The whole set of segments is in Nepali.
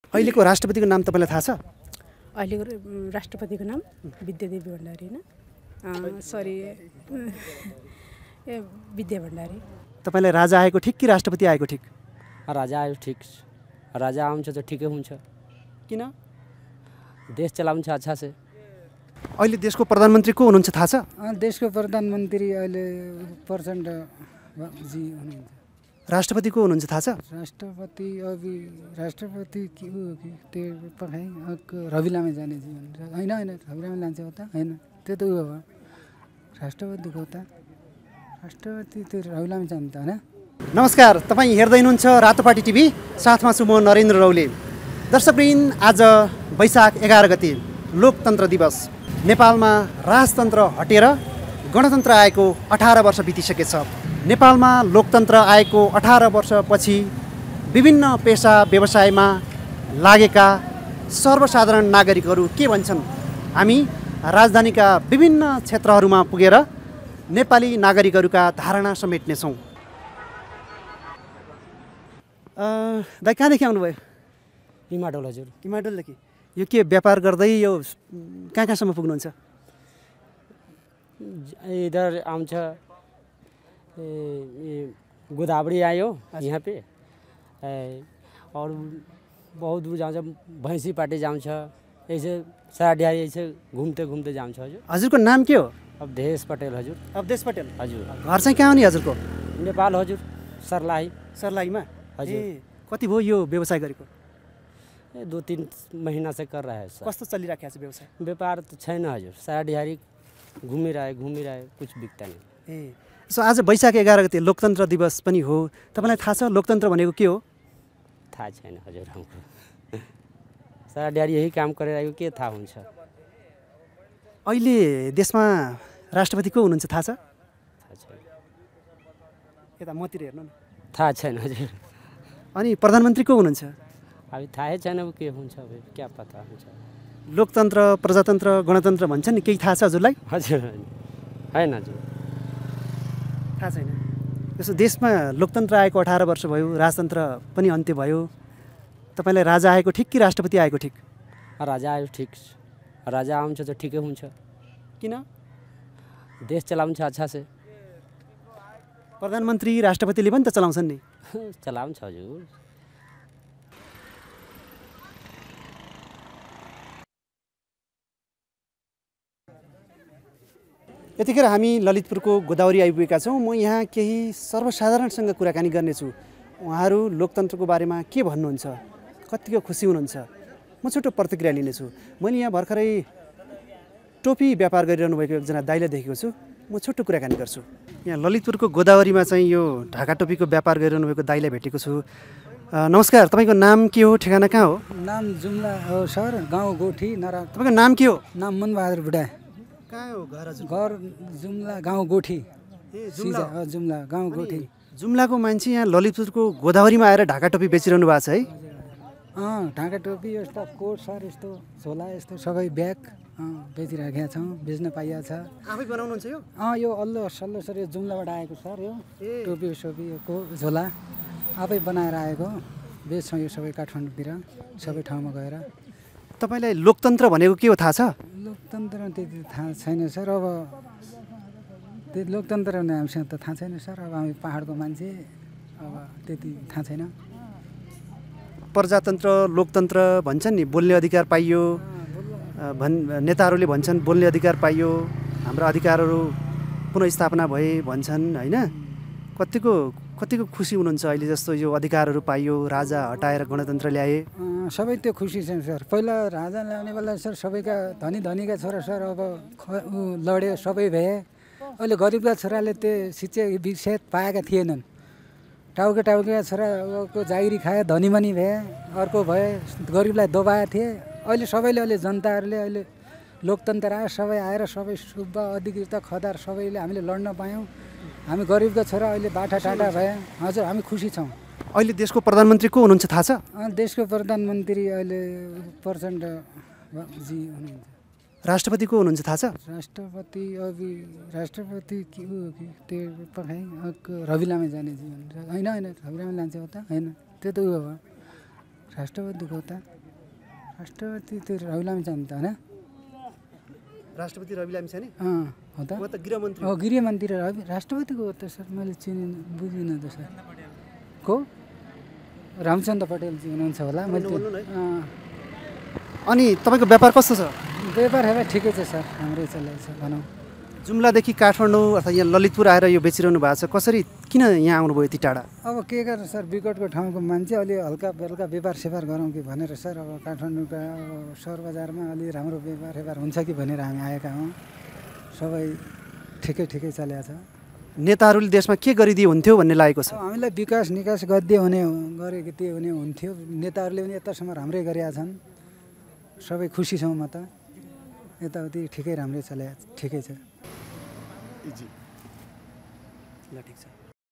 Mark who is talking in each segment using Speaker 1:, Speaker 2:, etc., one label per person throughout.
Speaker 1: अहिलेको राष्ट्रपतिको नाम तपाईँलाई थाहा छ?
Speaker 2: अहिलेको राष्ट्रपतिको नाम विद्यादेवी भण्डारी होइन, सरी विद्या भण्डारी।
Speaker 1: तपाईँलाई राजा आएको ठिक कि राष्ट्रपति आएको ठिक?
Speaker 3: राजा आयो ठिक, राजा आउँछ त ठिकै हुन्छ।
Speaker 1: किन?
Speaker 3: देश चलाउँछ अच्छा से।
Speaker 1: अहिले देशको प्रधानमन्त्री को हुनुहुन्छ थाहा छ?
Speaker 4: देशको प्रधानमन्त्री अहिले प्रचण्ड जी हुनुहुन्छ।
Speaker 1: राष्ट्रपति को हुनुहुन्छ थाहा छ?
Speaker 4: राष्ट्रपति राष्ट्रपति के हो कि त्यो पखाइ रवि लामे जानेजी भनेर। होइन रवि लामे लान्छ हो त? होइन, त्यो त उयो हो राष्ट्रपतिको त। राष्ट्रपति त्यो रवि लामे जाने त होइन।
Speaker 1: नमस्कार, तपाईँ हेर्दै हुनुहुन्छ रातोपाटी टिभी, साथमा छु म नरेन्द्र रौले। दर्शकवृन्द, आज वैशाख 11 गते लोकतन्त्र दिवस। नेपालमा राजतन्त्र हटेर गणतन्त्र आएको 18 वर्ष बितिसकेछ। नेपालमा लोकतन्त्र आएको 18 वर्षपछि विभिन्न पेसा व्यवसायमा लागेका सर्वसाधारण नागरिकहरू के भन्छन्? हामी राजधानीका विभिन्न क्षेत्रहरूमा पुगेर नेपाली नागरिकहरूका धारणा समेट्नेछौँ। दाइ, कहाँदेखि आउनुभयो?
Speaker 3: इमाडोल हजुर।
Speaker 1: इमाडोलदेखि। यो के व्यापार गर्दै यो कहाँसम्म पुग्नुहुन्छ?
Speaker 3: इधर आउँछ गोदावरी आयो यहाँ पे, और बहुत दूर जान्छ, भैंसी पाटी जान्छ, ऐसे साडियारी ऐसे घुम्ते घुम्ते जान्छ हजुर।
Speaker 1: हजुरको नाम के हो?
Speaker 3: अवधेश पटेल हजुर।
Speaker 1: अवधेश पटेल
Speaker 3: हजुर।
Speaker 1: घर चाहिँ कहाँ हो नि हजुरको?
Speaker 3: नेपाल हजुर, सर्लाही।
Speaker 1: सर्लाहीमा
Speaker 3: हजुर।
Speaker 1: कति भयो यो व्यवसाय गरेको?
Speaker 3: 2-3 महीना से कर रहा है सर।
Speaker 1: कस्तो चलिरहेको छ व्यवसाय?
Speaker 3: व्यापार तो छैन हजुर, साडियारी घुमिरहे कुछ बिक्ता नहीं।
Speaker 1: सो आज वैशाख 11 गते लोकतन्त्र दिवस पनि हो। तपाईँलाई थाहा छ लोकतन्त्र भनेको के हो?
Speaker 3: थाहा छैन हजुर हमको। साडियारी यही काम गरेर आएको, के थाहा हुन्छ?
Speaker 1: अहिले देशमा राष्ट्रपति को हुनुहुन्छ थाहा छ?
Speaker 3: थाहा छैन।
Speaker 1: यता मतिर हेर्नु न।
Speaker 3: थाहा छैन हजुर।
Speaker 1: अनि प्रधानमन्त्री को हुनुहुन्छ?
Speaker 3: अभी थाहै छैन के हुन्छ, अब क्या पता हुन्छ।
Speaker 1: लोकतन्त्र, प्रजातन्त्र, गणतन्त्र भन्छन् नि, केही थाहा छ हजुरलाई?
Speaker 3: हजुर होइन हजुर,
Speaker 1: थाहा छैन। यसो देशमा लोकतन्त्र आएको 18 वर्ष भयो, राजतन्त्र पनि अन्त्य भयो। तपाईँलाई राजा आएको ठिक कि राष्ट्रपति आएको ठिक?
Speaker 3: राजा आयो ठिक, राजा आउँछ त ठिकै हुन्छ।
Speaker 1: किन?
Speaker 3: देश चलाउँछ अच्छा से।
Speaker 1: प्रधानमन्त्री राष्ट्रपतिले पनि त चलाउँछन् नि।
Speaker 3: चलाउँछ हजुर।
Speaker 1: यतिखेर हामी ललितपुरको गोदावरी आइपुगेका छौँ। म यहाँ केही सर्वसाधारणसँग कुराकानी गर्नेछु। उहाँहरू लोकतन्त्रको बारेमा के भन्नुहुन्छ, कतिको खुसी हुनुहुन्छ, म छोटो प्रतिक्रिया लिनेछु। मैले यहाँ भर्खरै टोपी व्यापार गरिरहनु भएको एकजना दाइलाई देखेको छु। म छोटो कुराकानी गर्छु। यहाँ ललितपुरको गोदावरीमा चाहिँ यो ढाका टोपीको व्यापार गरिरहनु भएको दाइलाई भेटेको छु। नमस्कार, तपाईँको नाम के हो, ठेगाना कहाँ हो?
Speaker 4: नाम जुम्ला हो सर, गाउँ गोठी नरा।
Speaker 1: तपाईँको नाम के हो?
Speaker 4: नाम मनबहादुर बुढा।
Speaker 1: कहाँ हो घर हजुर?
Speaker 4: घर जुम्ला गाउँ गोठी। जुम्ला गाउँ गोठी।
Speaker 1: जुम्लाको मान्छे यहाँ ललितपुरको गोदावरीमा आएर ढाका टोपी बेचिरहनु भएको छ है?
Speaker 4: ढाका टोपी, यस्तो कोट सर, यस्तो झोला, यस्तो सबै ब्याग बेचिराखेका छौँ, बेच्न पाइएको छ।
Speaker 1: आफै बनाउनुहुन्छ यो?
Speaker 4: यो अल्लो सल्लो सर, यो जुम्लाबाट आएको सर। यो टोपी सोपी को झोला आफै बनाएर आएको, बेच्छौँ यो सबै काठमाडौँतिर, सबै ठाउँमा गएर।
Speaker 1: तपाईँलाई लोकतन्त्र भनेको के हो थाहा छ?
Speaker 4: लोकतन्त्र त्यति थाहा छैन सर। अब त्यो लोकतन्त्र भने हामीसँग त थाहा छैन सर। अब हामी पाहाडको मान्छे, अब त्यति थाहा छैन।
Speaker 1: प्रजातन्त्र, लोकतन्त्र भन्छन् नि, बोल्ने अधिकार पाइयो, नेताहरूले भन्छन् बोल्ने अधिकार पाइयो, हाम्रो अधिकारहरू पुनर्स्थापना भए भन्छन् होइन। कतिको खुसी हुनुहुन्छ अहिले जस्तो यो अधिकारहरू पाइयो, राजा हटाएर गणतन्त्र ल्याए?
Speaker 4: सबै त्यो खुसी छन् सर। पहिला राजा ल्याउने बेला सर सबैका धनीका छोरा सर अब लड्यो, सबै भए। अहिले गरिबका छोराले त्यो शिक्षा विषय पाएका थिएनन्। टाउका छोराको जागिरी खाए, धनीमनी भए, अर्को भए, गरिबलाई दबाएका थिए। अहिले सबैले, अहिले जनताहरूले अहिले लोकतन्त्र आयो, सबै आएर सबै सुब्बा अधिकृत खदार सबैले हामीले लड्न पायौँ। हामी गरिबका छोरा अहिले बाटा टाटा भए। हजुर, हामी खुसी छौँ।
Speaker 1: अहिले देशको प्रधानमन्त्री को हुनुहुन्छ थाहा छ?
Speaker 4: देशको प्रधानमन्त्री अहिले प्रचण्ड जी हुनुहुन्छ।
Speaker 1: राष्ट्रपति को हुनुहुन्छ थाहा छ?
Speaker 4: राष्ट्रपति राष्ट्रपति के हो कि त्यो पखाइ रवि लामे जानेजी भनेर। होइन रवि लामे लान्छ हो त? होइन, त्यो त उयो हो राष्ट्रपति को त राष्ट्रपति त्यो राहुल लामिछाने त होइन
Speaker 1: राष्ट्रपति रवि लामिछाने
Speaker 4: हो त
Speaker 1: उहाँ त गृहमन्त्री
Speaker 4: गृहमन्त्री राष्ट्रपतिको हो त सर मैले बुझिनँ त सर को रामचन्द्र पटेलजी हुनुहुन्छ होला मैले
Speaker 1: अनि तपाईँको व्यापार कस्तो छ
Speaker 4: व्यापार हेर्दा ठिकै छ सर राम्रै चलेको छ भनौँ
Speaker 1: जुम्लादेखि काठमाडौँ अथवा यहाँ ललितपुर आएर यो बेचिरहनु भएको छ कसरी किन यहाँ आउनुभयो यति टाढा
Speaker 4: अब के गरेर सर विकटको ठाउँको मान्छे अलि हल्का बेलुका व्यापार सेपार गरौँ कि भनेर सर अब काठमाडौँका सहर बजारमा अलि राम्रो व्यापार सेपार हुन्छ कि भनेर हामी आएका हौँ सबै ठिकै ठिकै चलेको छ
Speaker 1: नेताहरूले देशमा के गरिदिए हुन्थ्यो भन्ने लागेको छ
Speaker 4: हामीलाई विकास निकास गरिदियो भने गरेको त्यो हुने हुन्थ्यो नेताहरूले पनि यतासम्म राम्रै गरेका छन् सबै खुसी छौँ म त यताउति ठिकै राम्रै चले ठिकै छ
Speaker 1: ल ठिक छ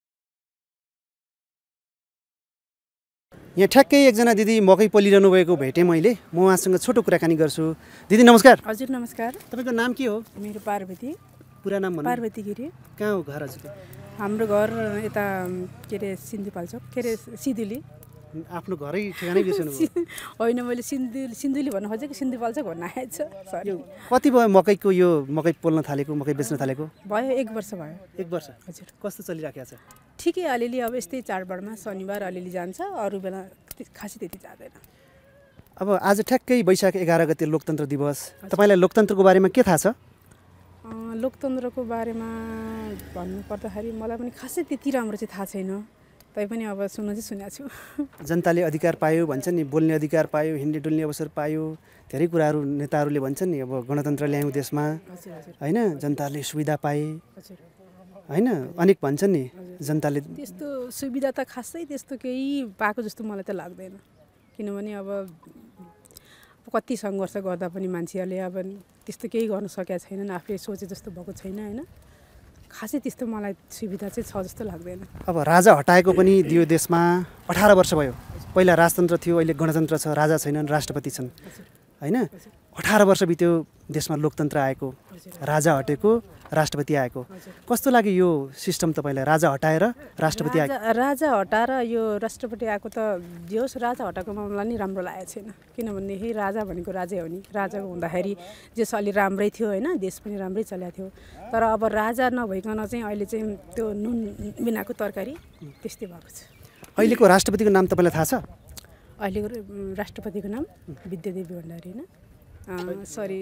Speaker 1: यहाँ ठ्याक्कै एकजना दिदी मकै पोलिरहनु भएको भेटेँ मैले म उहाँसँग छोटो कुराकानी गर्छु दिदी नमस्कार
Speaker 2: हजुर नमस्कार
Speaker 1: तपाईँको नाम के हो
Speaker 2: मेरो पार्वती
Speaker 1: पुरा नाम भन्नु
Speaker 2: पार्वती गिरी
Speaker 1: कहाँ हो घर हजुरको
Speaker 2: हाम्रो घर यता के अरे सिन्धुपाल्चोक के अरे सिन्धुली
Speaker 1: आफ्नो घरै ठेगानै बिर्सनु
Speaker 2: होइन मैले सिन्धुली भन्नु खोजेको सिन्धुपाल्चोक भन्न आएछ सरी
Speaker 1: कति भयो मकैको यो मकै पोल्न थालेको मकै बेच्न थालेको
Speaker 2: भयो 1 वर्ष भयो
Speaker 1: 1 वर्ष
Speaker 2: हजुर
Speaker 1: कस्तो चलिराखेको छ
Speaker 2: ठिकै अलिअलि अब यस्तै चाडबाडमा शनिबार अलिअलि जान्छ अरू बेला खासै त्यति जाँदैन
Speaker 1: अब आज ठ्याक्कै वैशाख 11 गते लोकतन्त्र दिवस तपाईँलाई लोकतन्त्रको बारेमा के थाहा छ
Speaker 2: लोकतन्त्रको बारेमा भन्नुपर्दाखेरि मलाई पनि खासै त्यति राम्रो चाहिँ थाहा छैन तैपनि अब सुन्न चाहिँ सुनेको छु
Speaker 1: जनताले अधिकार पायो भन्छ नि बोल्ने अधिकार पायो हिँड्ने डुल्ने अवसर पायो धेरै कुराहरू नेताहरूले भन्छन् नि अब गणतन्त्र ल्यायौँ देशमा होइन जनताले सुविधा पाए होइन अनेक भन्छन् नि जनताले
Speaker 2: त्यस्तो सुविधा त खासै त्यस्तो केही पाएको जस्तो मलाई त लाग्दैन किनभने अब कति सङ्घर्ष गर्दा पनि मान्छेहरूले अब त्यस्तो केही गर्न सकेका छैनन् आफूले सोचे जस्तो भएको छैन होइन खासै त्यस्तो मलाई सुविधा चाहिँ छ जस्तो लाग्दैन
Speaker 1: अब राजा हटाएको पनि दियो देशमा 18 वर्ष भयो पहिला राजतन्त्र थियो अहिले गणतन्त्र छ राजा छैनन् राष्ट्रपति छन् होइन 18 वर्ष बित्यो देशमा लोकतन्त्र आएको राजा हटेको राष्ट्रपति आएको कस्तो लाग्यो यो सिस्टम तपाईँलाई राजा हटाएर राष्ट्रपति आएको
Speaker 2: राजा हटाएर यो राष्ट्रपति आएको त जे होस् राजा हटाएकोमा मलाई नि राम्रो लागेको छैन किनभनेदेखि राजा भनेको राजै हो नि राजा हुँदाखेरि जस अलि राम्रै थियो होइन देश पनि राम्रै चलेको थियो तर अब राजा नभइकन चाहिँ अहिले चाहिँ त्यो नुन बिनाको तरकारी त्यस्तै भएको छ
Speaker 1: अहिलेको राष्ट्रपतिको नाम तपाईँलाई थाहा छ
Speaker 2: अहिलेको राष्ट्रपतिको नाम विद्यादेवी भण्डारी होइन सरी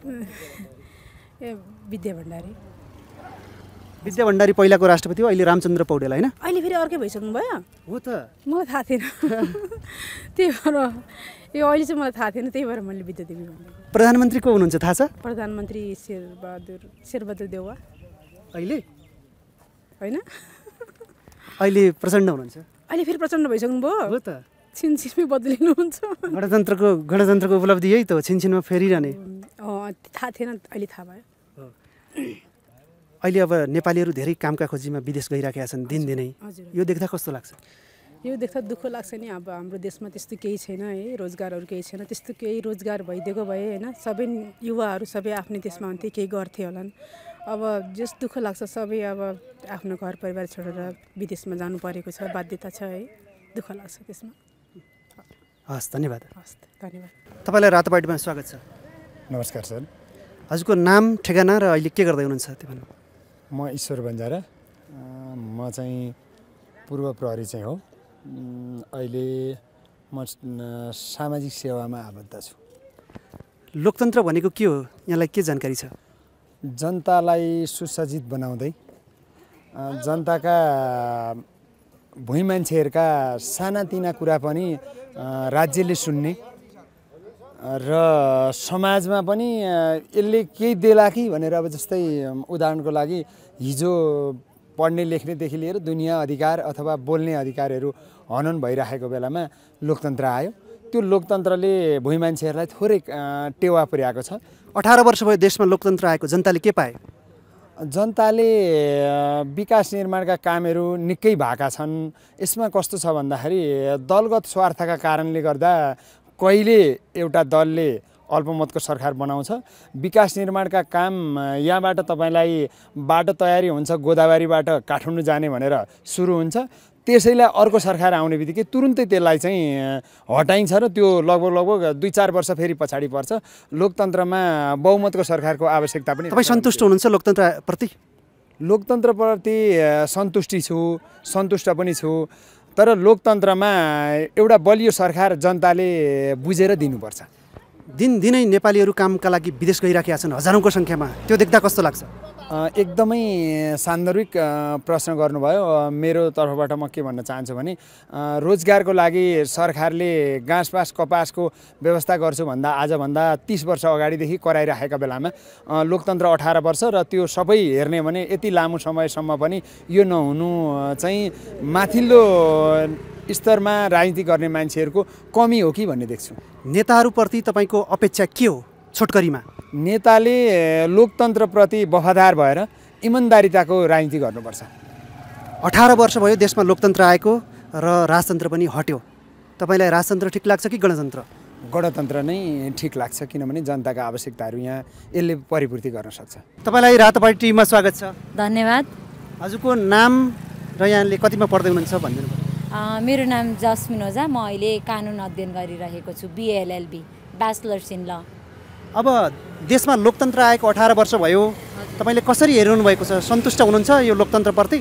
Speaker 2: ए विद्या भण्डारी
Speaker 1: विद्या भण्डारी पहिलाको राष्ट्रपति हो अहिले रामचन्द्र पौडेल होइन
Speaker 2: अहिले फेरि अर्कै भइसक्नु भयो
Speaker 1: हो त
Speaker 2: मलाई थाहा थिएन त्यही भएर यो अहिले चाहिँ मलाई थाहा थिएन त्यही भएर मैले विद्यादेवी भनेँ
Speaker 1: प्रधानमन्त्री को हुनुहुन्छ थाहा छ
Speaker 2: प्रधानमन्त्री शेरबहादुर देउवा
Speaker 1: अहिले
Speaker 2: होइन
Speaker 1: अहिले प्रचण्ड हुनुहुन्छ
Speaker 2: अहिले फेरि प्रचण्ड भइसक्नु भयो
Speaker 1: हो त
Speaker 2: छिनछिनमै बदलिनुहुन्छ
Speaker 1: गणतन्त्रको उपलब्धि यही त हो छिनछिनमा फेरिरहने
Speaker 2: थाहा थिएन अहिले थाहा भयो
Speaker 1: अहिले अब नेपालीहरू धेरै कामका खोजीमा विदेश गइराखेका छन् दिनदिनै यो देख्दा कस्तो लाग्छ
Speaker 2: यो देख्दा दुःख लाग्छ नि अब हाम्रो देशमा त्यस्तो केही छैन है रोजगारहरू केही छैन त्यस्तो केही रोजगार भइदिएको भए होइन सबै युवाहरू सबै आफ्नै देशमा हुन्थे केही गर्थे होलान् अब जस दुःख लाग्छ सबै अब आफ्नो घर परिवार छोडेर विदेशमा जानु परेको छ बाध्यता छ है दुःख लाग्छ त्यसमा
Speaker 1: हस् धन्यवाद
Speaker 2: हस् धन्यवाद
Speaker 1: तपाईँलाई रातो पार्टीमा स्वागत छ
Speaker 5: नमस्कार सर
Speaker 1: हजुरको नाम ठेगाना र अहिले के गर्दै हुनुहुन्छ त्यो भन्नु
Speaker 5: म ईश्वर बन्जारा म चाहिँ पूर्व प्रहरी चाहिँ हो अहिले म सामाजिक सेवामा आबद्ध छु
Speaker 1: लोकतन्त्र भनेको के हो यहाँलाई के जानकारी छ
Speaker 5: जनतालाई सुसज्जित बनाउँदै जनताका भुइँ मान्छेहरूका सानातिना कुरा पनि राज्यले सुन्ने र समाजमा पनि यसले केही देला कि भनेर अब जस्तै उदाहरणको लागि हिजो पढ्ने लेख्नेदेखि लिएर दुनियाँ अधिकार अथवा बोल्ने अधिकारहरू हनन भइरहेको बेलामा लोकतन्त्र आयो त्यो लोकतन्त्रले भुइँ मान्छेहरूलाई थोरै टेवा पुर्याएको छ
Speaker 1: 18 वर्ष भयो देशमा लोकतन्त्र आएको जनताले के पाए
Speaker 5: जनताले विकास निर्माणका कामहरू निकै भएका छन् यसमा कस्तो छ भन्दाखेरि दलगत स्वार्थका कारणले गर्दा कहिले एउटा दलले अल्पमतको सरकार बनाउँछ विकास निर्माणका काम यहाँबाट तपाईलाई बाटो तयारी हुन्छ गोदावरीबाट काठमाडौँ जाने भनेर सुरु हुन्छ त्यसैलाई अर्को सरकार आउने बित्तिकै तुरुन्तै त्यसलाई चाहिँ हटाइन्छ र त्यो लगभग 2-4 वर्ष फेरि पछाडि पर्छ। लोकतन्त्रमा बहुमतको सरकारको आवश्यकता पनि।
Speaker 1: तपाईँ सन्तुष्ट हुनुहुन्छ लोकतन्त्रप्रति?
Speaker 5: लोकतन्त्रप्रति सन्तुष्ट पनि छु, तर लोकतन्त्रमा एउटा बलियो सरकार जनताले बुझेर दिनुपर्छ।
Speaker 1: दिनदिनै नेपालीहरू कामका लागि विदेश गइराखेका छन् हजारौँको सङ्ख्यामा, त्यो देख्दा कस्तो लाग्छ?
Speaker 5: एकदमै सान्दर्भिक प्रश्न गर्नुभयो। मेरो तर्फबाट म के भन्न चाहन्छु भने रोजगारको लागि सरकारले घाँसपास कपासको व्यवस्था गर्छु भन्दा आजभन्दा 30 वर्ष अगाडिदेखि कराइराखेका बेलामा लोकतन्त्र 18 वर्ष र त्यो सबै हेर्ने भने यति लामो समयसम्म पनि यो नहुनु चाहिँ माथिल्लो स्तरमा राजनीति गर्ने मान्छेहरूको कमी हो कि भन्ने देख्छु।
Speaker 1: नेताहरूप्रति तपाईँको अपेक्षा के हो छोटकरीमा?
Speaker 5: नेताले लोकतन्त्रप्रति वफादार भएर इमान्दारिताको राजनीति गर्नुपर्छ।
Speaker 1: 18 वर्ष भयो देशमा लोकतन्त्र आएको र राजतन्त्र पनि हट्यो। तपाईँलाई राजतन्त्र ठिक लाग्छ कि गणतन्त्र?
Speaker 5: गणतन्त्र नै ठिक लाग्छ, किनभने जनताका आवश्यकताहरू यहाँ यसले परिपूर्ति गर्न सक्छ।
Speaker 1: तपाईँलाई रातोपाटी टिभीमा स्वागत छ।
Speaker 6: धन्यवाद।
Speaker 1: हजुरको नाम र यहाँले कतिमा पढ्दै हुनुहुन्छ भनिदिनु पर्यो।
Speaker 6: मेरो नाम जस्मिन ओझा, म अहिले कानुन अध्ययन गरिरहेको छु, BA-LLB, ब्याचलर्स इन ल।
Speaker 1: अब देशमा लोकतन्त्र आएको 18 वर्ष भयो, तपाईँले कसरी हेरिरहनु भएको छ? सन्तुष्ट हुनुहुन्छ यो लोकतन्त्रप्रति?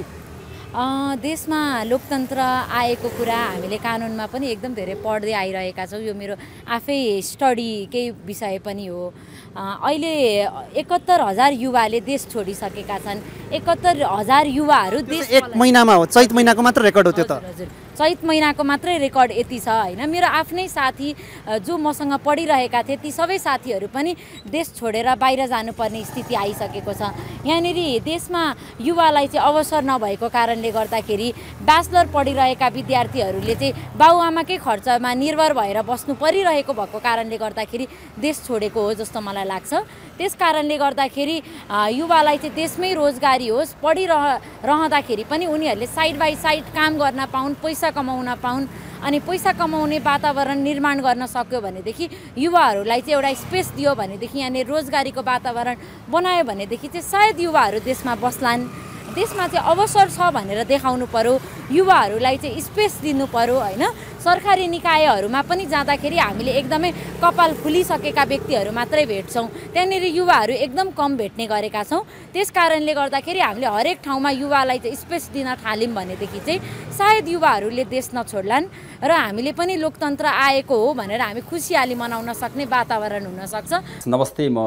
Speaker 6: देशमा लोकतन्त्र आएको कुरा हामीले कानुनमा पनि एकदम धेरै पढ्दै आइरहेका छौँ। यो मेरो आफै स्टडीकै विषय पनि हो। अहिले 71,000 युवाले देश छोडिसकेका छन्। 71,000 युवाहरू देश
Speaker 1: 1 महिनामा हो, चैत महिनाको मात्र रेकर्ड हो त्यो त।
Speaker 6: हजुर, चैत महिनाको मात्रै रेकर्ड यति छ होइन। मेरो आफ्नै साथी जो मसँग पढिरहेका थिए ती सबै साथीहरू पनि देश छोडेर बाहिर जानुपर्ने स्थिति आइसकेको छ। यहाँनिर देशमा युवालाई चाहिँ अवसर नभएको कारणले गर्दाखेरि ब्याचलर पढिरहेका विद्यार्थीहरूले चाहिँ बाबुआमाकै खर्चमा निर्भर भएर बस्नु परिरहेको भएको कारणले गर्दाखेरि देश छोडेको हो जस्तो मलाई लाग्छ। त्यस कारणले गर्दाखेरि युवालाई चाहिँ देशमै रोजगारी होस्, पढिरहँदाखेरि पनि उनीहरूले साइड बाई साइड काम गर्न पाउन्, पैसा कमाउन पाउन्, अनि पैसा कमाउने वातावरण निर्माण गर्न सक्यो भनेदेखि युवाहरूलाई चाहिँ एउटा स्पेस दियो भनेदेखि यहाँनिर रोजगारीको वातावरण बनायो भनेदेखि चाहिँ सायद युवाहरू देशमा बस्लान्। देशमा चाहिँ अवसर छ भनेर देखाउनु पर्यो, युवाहरूलाई चाहिँ स्पेस दिनु पर्यो होइन। सरकारी निकायहरूमा पनि जाँदाखेरि हामीले एकदमै कपाल फुलिसकेका व्यक्तिहरू मात्रै भेट्छौँ, त्यहाँनिर युवाहरू एकदम कम भेट्ने गरेका छौँ। त्यस कारणले गर्दाखेरि हामीले हरेक ठाउँमा युवालाई चाहिँ स्पेस दिन थाल्यौँ भनेदेखि चाहिँ सायद युवाहरूले देश नछोड्लान् र हामीले पनि लोकतन्त्र आएको हो भनेर हामी खुसियाली मनाउन सक्ने वातावरण हुनसक्छ।
Speaker 7: नमस्ते, म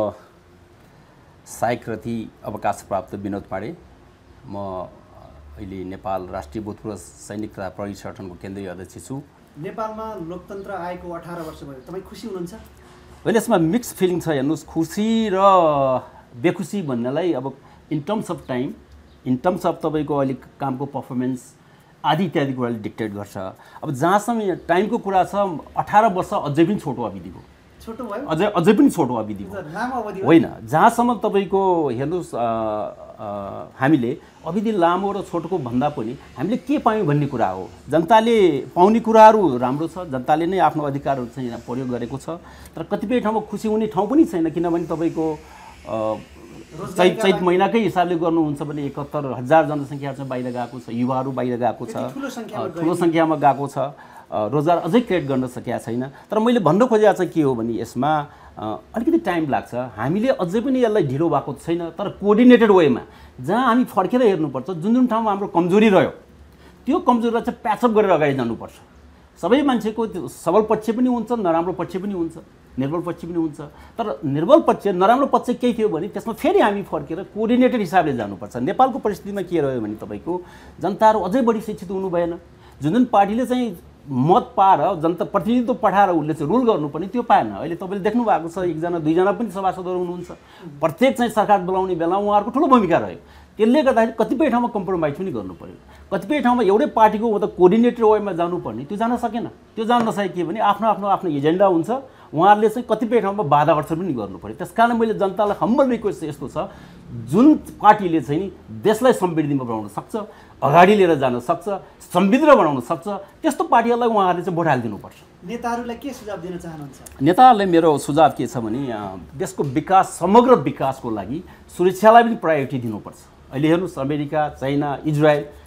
Speaker 7: सहायक रथी अवकाशप्राप्त विनोद पाण्डे। म अहिले नेपाल राष्ट्रिय भूतपूर्व सैनिक तथा प्रहरी संगठनको केन्द्रीय अध्यक्ष छु।
Speaker 1: नेपालमा लोकतन्त्र आएको 18 वर्ष भयो, तपाईँ खुसी हुनुहुन्छ?
Speaker 7: अहिले यसमा मिक्स फिलिङ छ। हेर्नुहोस्, खुसी र बेखुसी भन्नलाई अब in terms of time, in terms of तपाईँको अहिले कामको पर्फर्मेन्स आदि इत्यादि कुराले डिक्टेट गर्छ। अब जहाँसम्म टाइमको कुरा छ, 18 वर्ष अझै पनि छोटो अवधिको, अझै पनि छोटो अवधिको होइन। जहाँसम्म तपाईँको हेर्नुहोस्, हामीले अवधि लामो र छोटोको भन्दा पनि हामीले के पायौँ भन्ने कुरा हो। जनताले पाउने कुराहरू राम्रो छ, जनताले नै आफ्नो अधिकारहरू चाहिँ प्रयोग गरेको छ, तर कतिपय ठाउँमा खुसी हुने ठाउँ पनि छैन। किनभने तपाईँको चैत महिनाकै हिसाबले गर्नुहुन्छ भने 71,000 जनसङ्ख्या चाहिँ बाहिर गएको छ, युवाहरू बाहिर गएको छ, ठुलो सङ्ख्यामा गएको छ। रोजगार अझै क्रिएट गर्न सकेका छैन। तर मैले भन्न खोजेको चाहिँ के हो भने यसमा अलिकति टाइम लाग्छ। हामीले अझै पनि यसलाई ढिलो भएको छैन, तर कोअर्डिनेटेड वेमा जहाँ हामी फर्केर हेर्नुपर्छ, जुन जुन ठाउँमा हाम्रो कमजोरी रह्यो त्यो कमजोरीलाई चाहिँ प्याचअप गरेर अगाडि जानुपर्छ। सबै मान्छेको सबल पक्ष पनि हुन्छ, नराम्रो पक्ष पनि हुन्छ, निर्बल पक्ष पनि हुन्छ। तर निर्बल पक्ष, नराम्रो पक्ष केही थियो भने त्यसमा फेरि हामी फर्केर कोअर्डिनेटेड हिसाबले जानुपर्छ। नेपालको परिस्थितिमा के रह्यो भने तपाईँको जनताहरू अझै बढी शिक्षित हुनु भएन। जुन जुन पार्टीले चाहिँ मत पाएर जनता प्रतिनिधित्व पठाएर उसले चाहिँ रुल गर्नुपर्ने त्यो पाएन। अहिले तपाईँले देख्नु भएको छ, 1 2 पनि सभासदहरू हुनुहुन्छ, प्रत्येक चाहिँ सरकार बोलाउने बेला उहाँहरूको ठुलो भूमिका रह्यो। त्यसले गर्दाखेरि कतिपय ठाउँमा कम्प्रोमाइज पनि गर्नु पर्यो। कतिपय ठाउँमा एउटै पार्टीको मतलब कोअर्डिनेटेड वेमा जानुपर्ने त्यो जान सकेन। त्यो जान नसके के भने आफ्नो एजेन्डा हुन्छ, उहाँहरूले चाहिँ कतिपय ठाउँमा बाधा अड्चन पनि गर्नु पर्यो। त्यस कारण मैले जनतालाई हम्बल रिक्वेस्ट यस्तो छ, जुन पार्टीले चाहिँ देशलाई समृद्धिमा बनाउन सक्छ, अगाडि लिएर जान सक्छ, समृद्ध बनाउन सक्छ, त्यस्तो पार्टीहरूलाई उहाँहरूले चाहिँ भोट हालिदिनुपर्छ।
Speaker 1: नेताहरूलाई के सुझाव दिन चाहनुहुन्छ?
Speaker 7: नेताहरूलाई मेरो सुझाव के छ भने देशको विकास, समग्र विकासको लागि सुरक्षालाई पनि प्रायोरिटी दिनुपर्छ। अहिले हेर्नुहोस्, अमेरिका, चाइना, इजरायल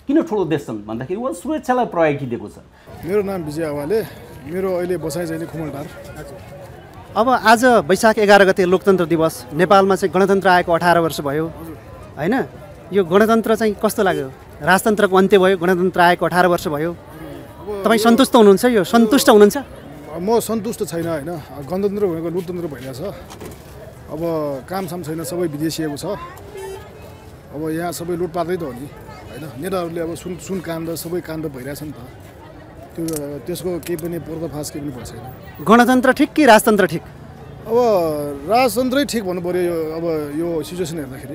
Speaker 7: किन ठुलो देश छन् भन्दाखेरि उहाँ सुरक्षालाई प्रायोरिटी दिएको छ।
Speaker 8: मेरो नाम विजय आवाले, मेरो अहिले बसाइ चाहिँ खुमलटार।
Speaker 1: अब आज वैशाख 11 गते लोकतन्त्र दिवस, नेपालमा चाहिँ गणतन्त्र आएको 18 वर्ष भयो होइन? यो गणतन्त्र चाहिँ कस्तो लाग्यो? राजतन्त्रको अन्त्य भयो, गणतन्त्र आएको 18 वर्ष भयो। तपाईँ सन्तुष्ट हुनुहुन्छ? यो सन्तुष्ट हुनुहुन्छ?
Speaker 8: म सन्तुष्ट छैन होइन। गणतन्त्र भनेको लोकतन्त्र भइरहेछ। अब कामसाम छैन, सबै विदेशिएको छ। अब यहाँ सबै लुटपाटै त हो नि होइन। नेताहरूले अब सुन काण्ड सबै काण्ड भइरहेछ नि त। त्यसको केही पनि पर्दाफास केही पनि भएको छैन।
Speaker 1: गणतन्त्र ठिक कि राजतन्त्र ठिक?
Speaker 8: अब राजतन्त्रै ठिक भन्नु पऱ्यो अब यो सिचुएसन हेर्दाखेरि।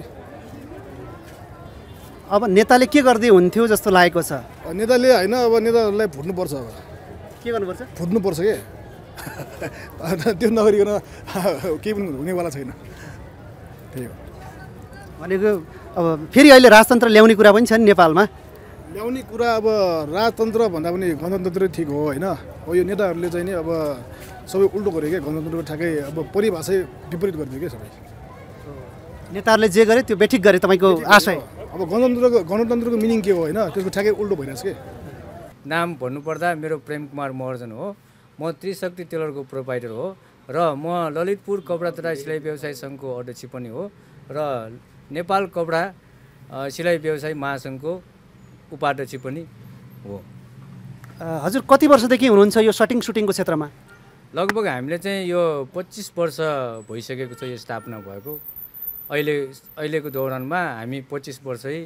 Speaker 1: अब नेताले के गर्दै हुन्थ्यो जस्तो लागेको छ?
Speaker 8: नेताले होइन, अब नेताहरूलाई फुट्नुपर्छ। अब
Speaker 1: के गर्नुपर्छ?
Speaker 8: फुट्नुपर्छ के त्यो नगरिकन केही पनि हुनेवाला छैन। त्यही हो
Speaker 1: भनेको। अब फेरि अहिले राजतन्त्र ल्याउने कुरा पनि छ नि नेपालमा।
Speaker 8: ल्याउने कुरा अब राजतन्त्र भन्दा पनि गणतन्त्रै ठिक हो होइन। अब यो नेताहरूले चाहिँ नि अब सबै उल्टो गर्यो क्या। गणतन्त्रको ठ्याक्कै अब परिभाषै विपरीत गरिदियो क्या सबै।
Speaker 1: नेताहरूले जे गरे त्यो बेठिक गरे तपाईँको आशय?
Speaker 8: अब गणतन्त्रको मिनिङ के हो होइन, त्यसको ठ्याक्कै उल्टो भइरहेछ कि।
Speaker 9: नाम भन्नुपर्दा मेरो प्रेम कुमार महर्जन हो। म त्रिशक्ति टेलरको प्रोपाइटर हो र म ललितपुर कपडा तथा सिलाइ व्यवसाय सङ्घको अध्यक्ष पनि हो र नेपाल कपडा सिलाइ व्यवसाय महासङ्घको उपाध्यक्ष पनि हो।
Speaker 1: हजुर कति वर्षदेखि हुनुहुन्छ यो सुटिङको क्षेत्रमा?
Speaker 9: लगभग हामीले चाहिँ यो 25 वर्ष भइसकेको छ यो स्थापना भएको। अहिलेको दौरानमा हामी 25 वर्षै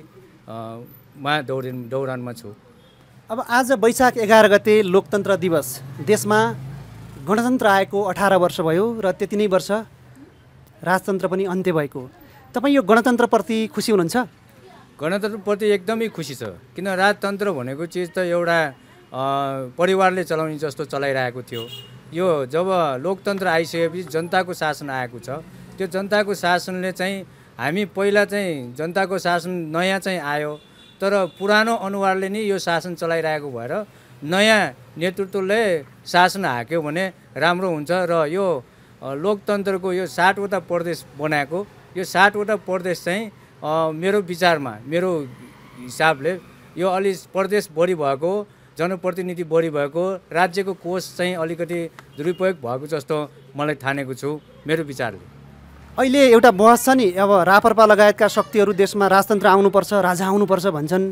Speaker 9: दौरानमा छौँ।
Speaker 1: अब आज वैशाख 11 गते लोकतन्त्र दिवस, देशमा गणतन्त्र आएको 18 वर्ष भयो र त्यति नै वर्ष राजतन्त्र पनि अन्त्य भएको। तपाईँ यो गणतन्त्रप्रति खुसी हुनुहुन्छ?
Speaker 9: गणतन्त्रप्रति एकदमै खुसी छ। किन राजतन्त्र भनेको चिज त एउटा परिवारले चलाउने जस्तो चलाइरहेको थियो। यो जब लोकतन्त्र आइसकेपछि जनताको शासन आएको छ। त्यो जनताको शासनले चाहिँ हामी पहिला चाहिँ जनताको शासन नयाँ चाहिँ आयो, तर पुरानो अनुहारले नै यो शासन चलाइरहेको भएर नयाँ नेतृत्वले शासन हाक्यो भने राम्रो हुन्छ। र यो लोकतन्त्रको यो 60वटा प्रदेश बनाएको, यो 60वटा प्रदेश चाहिँ मेरो विचारमा, मेरो हिसाबले यो अलि प्रदेश बढी भएको, जनप्रतिनिधि बढी भएको, राज्यको कोष चाहिँ अलिकति दुरुपयोग भएको जस्तो मलाई ठानेको छु मेरो विचारले।
Speaker 1: अहिले एउटा बहस छ नि, अब रापरपा लगायतका शक्तिहरू देशमा राजतन्त्र आउनुपर्छ, राजा आउनुपर्छ भन्छन्।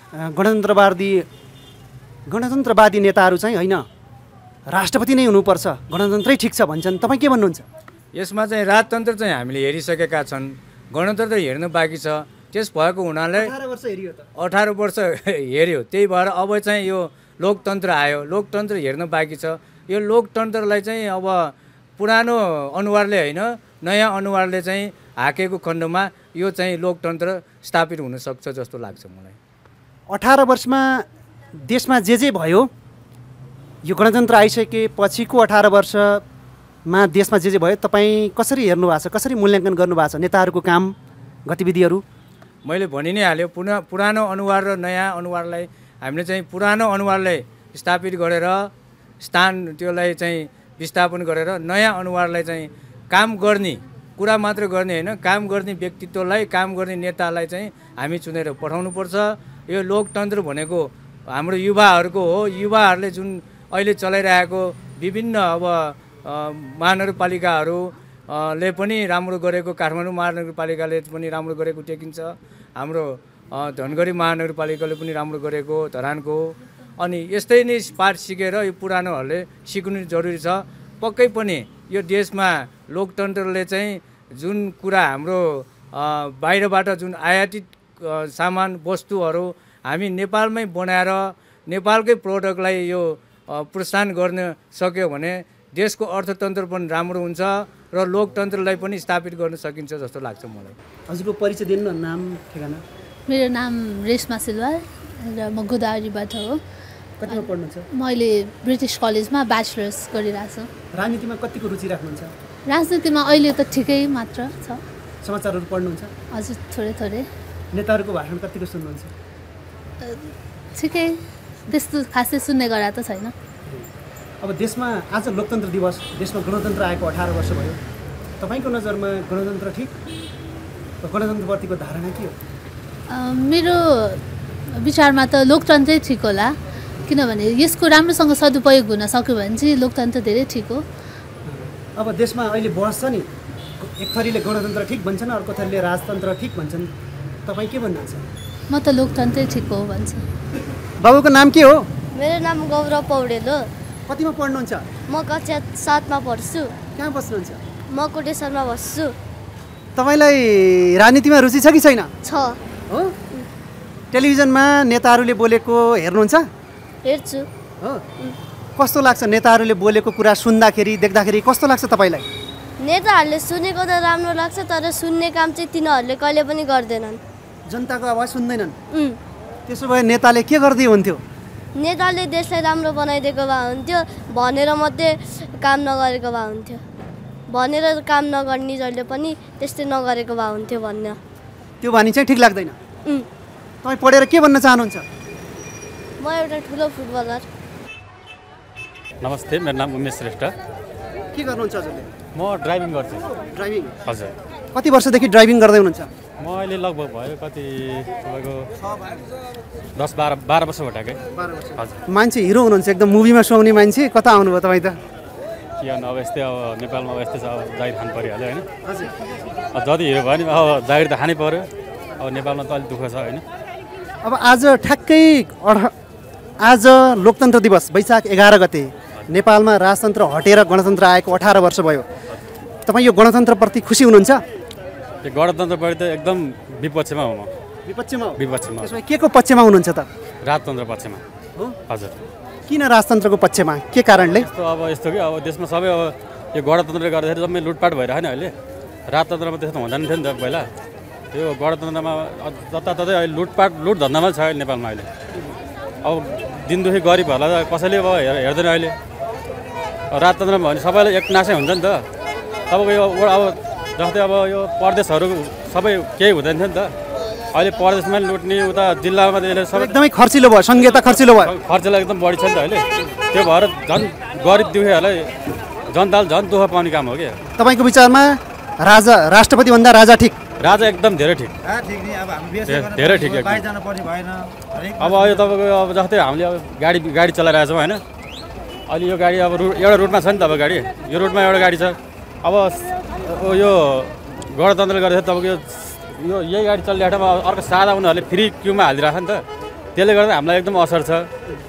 Speaker 1: गणतन्त्रवादी नेताहरू चाहिँ होइन, राष्ट्रपति नै हुनुपर्छ, गणतन्त्रै ठिक छ भन्छन्। तपाईँ के भन्नुहुन्छ?
Speaker 9: यसमा चाहिँ राजतन्त्र चाहिँ हामीले हेरिसकेका छन्, गणतन्त्र हेर्न बाँकी छ। त्यस भएको हुनाले 18 वर्ष हेऱ्यो, त्यही भएर अब चाहिँ यो लोकतन्त्र आयो। लोकतन्त्र हेर्न बाँकी छ। यो लोकतन्त्रलाई चाहिँ अब पुरानो अनुहारले होइन, नयाँ अनुहारले चाहिँ हाकेको खण्डमा यो चाहिँ लोकतन्त्र स्थापित हुन सक्छ जस्तो लाग्छ मलाई।
Speaker 1: 18 वर्षमा देशमा जे भयो, यो गणतन्त्र आइसके पछिको 18 वर्षमा देशमा जे भयो, तपाईँ कसरी हेर्नु भएको छ, कसरी मूल्याङ्कन गर्नुभएको छ नेताहरूको काम गतिविधिहरू?
Speaker 9: मैले भनि नै हाल्यो, पुरानो अनुहार र नयाँ अनुहारलाई हामीले चाहिँ पुरानो अनुहारलाई स्थापित गरेर त्यसलाई चाहिँ विस्थापन गरेर नयाँ अनुहारलाई चाहिँ काम गर्ने, कुरा मात्र गर्ने होइन, काम गर्ने व्यक्तित्वलाई, काम गर्ने नेतालाई चाहिँ हामी चुनेर पठाउनुपर्छ। यो लोकतन्त्र भनेको हाम्रो युवाहरूको हो। युवाहरूले जुन अहिले चलाइरहेको विभिन्न अब महानगरपालिकाहरूले पनि राम्रो गरेको, काठमाडौँ महानगरपालिकाले पनि राम्रो गरेको देखिन्छ, हाम्रो धनगढी महानगरपालिकाले पनि राम्रो गरेको, धरानको। अनि यस्तै नै पाठ सिकेर यो पुरानोहरूले सिक्नु जरुरी छ। पक्कै पनि यो देशमा लोकतन्त्रले चाहिँ जुन कुरा हाम्रो बाहिरबाट जुन आयातित सामान वस्तुहरू हामी नेपालमै बनाएर नेपालकै प्रोडक्टलाई यो प्रोत्साहन गर्न सक्यो भने देशको अर्थतन्त्र पनि राम्रो हुन्छ र लोकतन्त्रलाई पनि स्थापित गर्न सकिन्छ जस्तो लाग्छ मलाई।
Speaker 1: हजुरको परिचय दिनु न, नाम ठेगाना?
Speaker 10: मेरो नाम रेशमा सिलवाल र म गोदावरीबाट हो।
Speaker 1: कतिमा पढ्नुहुन्छ?
Speaker 10: म अहिले ब्रिटिस कलेजमा ब्याचलर्स गरिरहेको छु।
Speaker 1: राजनीतिमा कतिको रुचि राख्नुहुन्छ?
Speaker 10: राजनीतिमा अहिले त ठिकै मात्र छ।
Speaker 1: समाचारहरू पढ्नुहुन्छ?
Speaker 10: हजुर, थोरै थोरै।
Speaker 1: नेताहरूको भाषण कतिको सुन्नुहुन्छ?
Speaker 10: ठिकै, त्यस्तो खासै सुन्ने गरा त छैन।
Speaker 1: अब देशमा आज लोकतन्त्र दिवस, देशमा गणतन्त्र आएको 18 वर्ष भयो। तपाईँको नजरमा गणतन्त्र ठिक र गणतन्त्रप्रतिको धारणा के हो?
Speaker 10: मेरो विचारमा त लोकतन्त्रै ठिक होला, किनभने यसको राम्रोसँग सदुपयोग हुन सक्यो भने चाहिँ लोकतन्त्र धेरै ठिक हो।
Speaker 1: अब देशमा अहिले बहस छ नि, एक थरीले गणतन्त्र ठिक भन्छन्, अर्को थरीले राजतन्त्र ठिक भन्छन्, तपाईँ के भन्नुहुन्छ?
Speaker 10: म त लोकतन्त्रै ठिक हो भन्छु।
Speaker 1: बाबुको नाम के हो?
Speaker 11: मेरो नाम गौरव पौडेल हो।
Speaker 1: कतिमा पढ्नुहुन्छ?
Speaker 11: म कक्षा 7 मा पढ्छु।
Speaker 1: कहाँ बस्नुहुन्छ?
Speaker 11: म कोटेश्वरमा बस्छु।
Speaker 1: तपाईँलाई राजनीतिमा रुचि छ कि छैन?
Speaker 11: छ।
Speaker 1: हो? टेलिभिजनमा नेताहरूले बोलेको हेर्नुहुन्छ?
Speaker 11: हेर्छु।
Speaker 1: हो? कस्तो लाग्छ नेताहरूले बोलेको कुरा सुन्दाखेरि देख्दाखेरि कस्तो लाग्छ तपाईँलाई?
Speaker 11: नेताहरूले सुनेको त राम्रो लाग्छ, तर सुन्ने काम चाहिँ तिनीहरूले कहिले पनि गर्दैनन्।
Speaker 1: जनताको आवाज सुन्दैनन्। त्यसो भए नेताले के गर्दै हुन्थ्यो?
Speaker 11: नेताले देशलाई राम्रो बनाइदिएको भए हुन्थ्यो, भनेर मात्रै काम नगरेको भए हुन्थ्यो। भनेर काम नगर्ने जहिले पनि त्यस्तै नगरेको भए हुन्थ्यो भन्न।
Speaker 1: त्यो भनी चाहिँ ठिक लाग्दैन। तपाईँ पढेर के भन्न चाहनुहुन्छ?
Speaker 11: म एउटा ठुलो फुटबलर।
Speaker 12: नमस्ते, मेरो नाम उमेश श्रेष्ठ।
Speaker 1: के गर्नुहुन्छ हजुरले?
Speaker 12: म ड्राइभिङ गर्छु।
Speaker 1: ड्राइभिङ?
Speaker 12: हजुर।
Speaker 1: कति वर्षदेखि ड्राइभिङ गर्दै हुनुहुन्छ?
Speaker 12: म अहिले लगभग भयो कति तपाईँको 10-12 वर्ष भइसक्यो।
Speaker 1: 12 वर्ष।
Speaker 12: हजुर।
Speaker 1: मान्छे हिरो हुनुहुन्छ, एकदम मुभीमा सुहाउने मान्छे। कता आउनुभयो तपाईँ त?
Speaker 12: के गर्नु, अब यस्तै अब नेपालमा अब यस्तै छ, अब जागिर खानु परिहाल्यो होइन।
Speaker 1: हजुर।
Speaker 12: अब जति हिरो भयो नि अब जागिर त खानै पऱ्यो। अब नेपालमा त अलिक दुःख छ होइन।
Speaker 1: अब आज ठ्याक्कै आज लोकतन्त्र दिवस वैशाख 11 गते नेपालमा राजतन्त्र हटेर गणतन्त्र आएको 18 वर्ष भयो। तपाईँ यो गणतन्त्रप्रति खुसी हुनुहुन्छ?
Speaker 12: यो गणतन्त्रप्रति त एकदम विपक्षमा हो म।
Speaker 1: विपक्षमा हो?
Speaker 12: विपक्षमा।
Speaker 1: त्यसमा के को पक्षमा हुनुहुन्छ त?
Speaker 12: राजतन्त्र पक्षमा
Speaker 1: हो।
Speaker 12: हजुर।
Speaker 1: किन राजतन्त्रको पक्षमा? के कारणले?
Speaker 12: यस्तो कि अब देशमा सबै अब यो गणतन्त्रले गर्दाखेरि जम्मै लुटपाट भइरहेको होइन अहिले। राजतन्त्रमा त्यस्तो हुँदैन थियो नि त पहिला। यो गणतन्त्रमा जताततै अहिले लुट धन्दामा छ अहिले नेपालमा अहिले। अब दिनदुखी गरिबहरूलाई कसैले अब हेर्दैन अहिले। राजतन्त्रमा भने सबैलाई एक नासै हुन्छ नि त। तपाईँको यो अब जस्तै अब यो प्रदेशहरू सबै केही हुँदैन थियो नि त। अहिले प्रदेशमा लुट्ने, उता जिल्लामा सबै
Speaker 1: एकदमै खर्चिलो भयो, सङ्घीयता खर्चिलो भयो।
Speaker 12: खर्चलाई एकदम बढी छ नि त अहिले। त्यो भएर झन् गरिब दुखीहरूलाई जनताले झन् दुःख पाउने काम हो कि।
Speaker 1: तपाईँको विचारमा राष्ट्रपतिभन्दा राजा ठिक?
Speaker 12: राजा एकदम धेरै ठिक। धेरै ठिक। अब यो तपाईँको अब जस्तै हामीले अब गाडी चलाइरहेछौँ होइन। अहिले यो गाडी अब एउटा रुटमा छ नि त। अब गाडी यो रुटमा एउटा गाडी छ। अब यो गणतन्त्रले गर्दाखेरि तपाईँको यो यही गाडी चलिरहेको ठाउँमा अर्को सादा उनीहरूले फ्री क्युमा हालिरहेको नि त। त्यसले गर्दा हामीलाई एकदम असर छ।